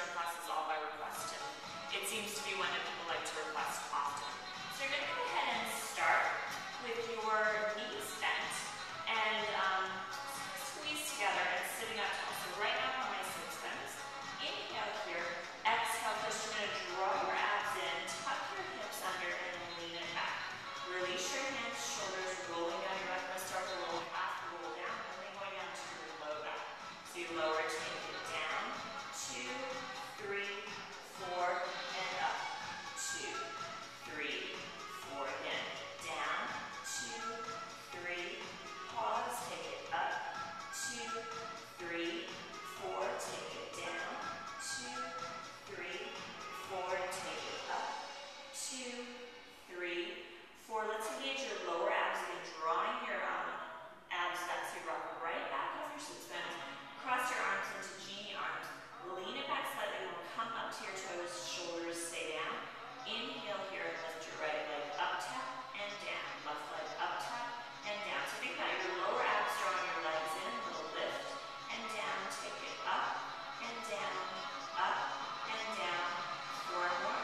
our class is all by request. It seems to be one that people like to request often. So you're going to go ahead and start with your knees bent and squeeze together and sitting up tall. So right now on my sits bent, inhale here, exhale, first you're going to draw your abs in, tuck your hips under and lean it back. Release your hands, shoulders rolling down your back. I'm going to start to roll half, roll down, and then going down to your low back. So you lower, take it down, 2, 3, 4, and up. 2, 3, 4, again. Down, 2, 3, pause, take it up. 2, 3, 4, take it down. 2, 3, 4, take it up. 2, 3, 4. Let's engage your lower abs again, drawing your abs back. So you rock right back off your sits bent. Cross your arms into genie arms. Lean it back slightly. We'll come up to your toes, shoulders stay down. Inhale here and lift your right leg up, tap, and down. Left leg up, tap, and down. So think about your lower abs drawing your legs in, a little lift, and down. Take it up, and down, up, and down. 4 more.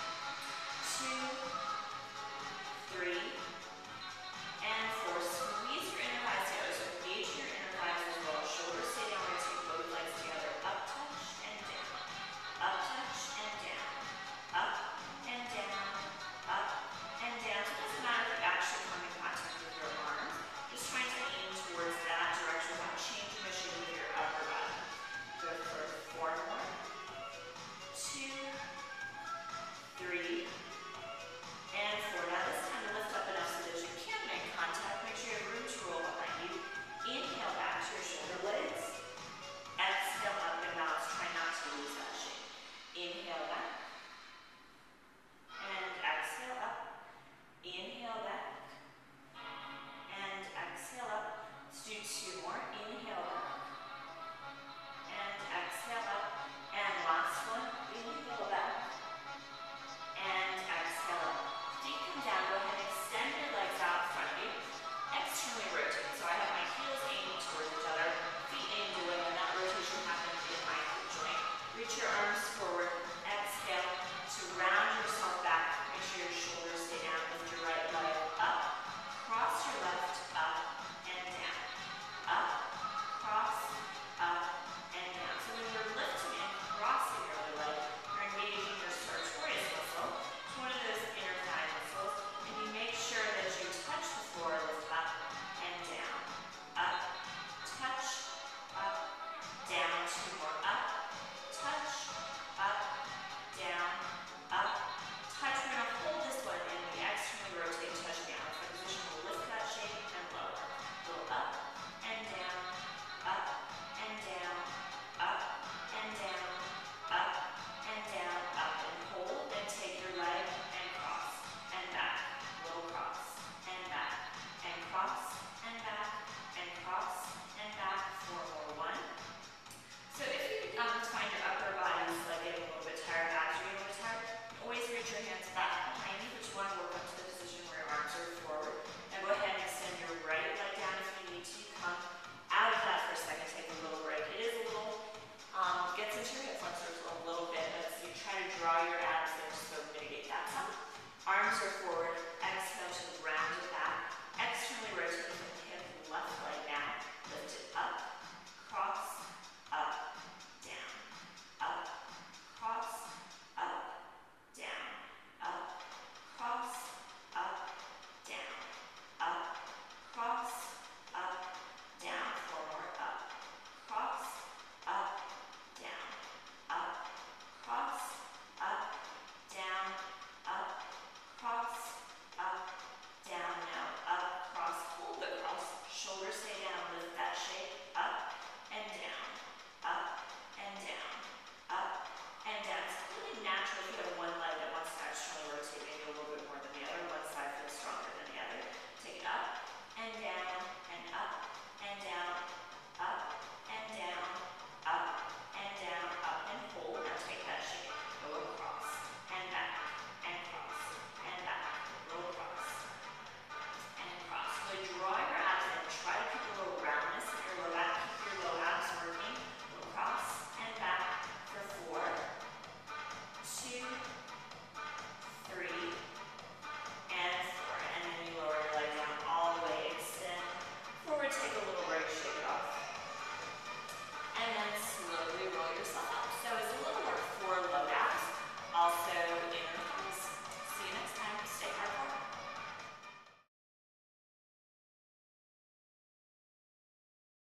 2, 3, and 4. Squeeze your inner thighs together. So engage your inner thighs as well. Shoulders stay down. We're going to take both legs together. Up, touch, and down. Up, touch, and down. Up, and down. Up, and down. So it doesn't matter if you actually come in contact with your arms. Just trying to aim towards that direction without changing the shape of your upper body. Good for 4 more. 2, 3, and 4. Now this time lift up enough so that you can make contact. Make sure you have room to roll behind you. Inhale back to your shoulder blades. Exhale up and bounce. Try not to lose that shape. Inhale back. And exhale up. Inhale back. And exhale up. Let's do 2 more. Inhale back. And exhale up. And last one. Inhale back. And exhale up. Feet come down. Go ahead and extend your legs out in front of you. Externally rotate. So I have my heels aimed towards each other, feet aimed away, and that rotation happens in my hip joint. Reach your arms forward. Exhale to round yourself back. Make sure your shoulders stay down. Lift your right leg up. Cross your left up and down. Up, cross, up, and down. So when you're lifting and crossing your other leg, you're engaging your sartorius muscle. It's one of those inner thigh muscles. And you make sure that you touch the floor, lift up and down. Up, touch, up, down. 2 more. Up, touch, up, down, up, touch. We're going to hold this one and we externally rotate, touch down. So position will lift that shape and lower. Go up and down, up and down, up and down, up and down, up and hold and take your leg and cross and back. Little cross and back and cross and back and cross and back. 4 more. 1. So if you find your upper body is like getting a little bit tired, abs are getting a little bit tired, always reach your hands back behind you, but you want to work up to the position where your arms are forward. Now go ahead and extend your right leg down if you need to. Come out of that for a second, take a little break. It is a little, gets into your hip flexors a little bit, but so you try to draw your abs in to mitigate that some. Arms are forward, exhale to round it back.